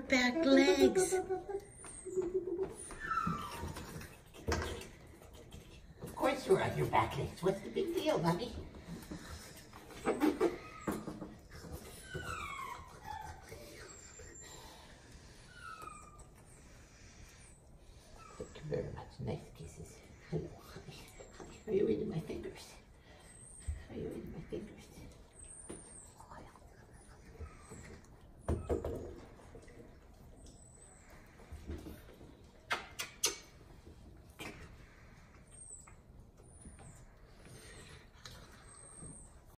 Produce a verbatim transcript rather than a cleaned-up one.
back legs. Of course you're on your back legs. What's the big deal, honey? Thank you very much. Nice kisses. Oh, honey, honey, are you eating my fingers? Are you eating my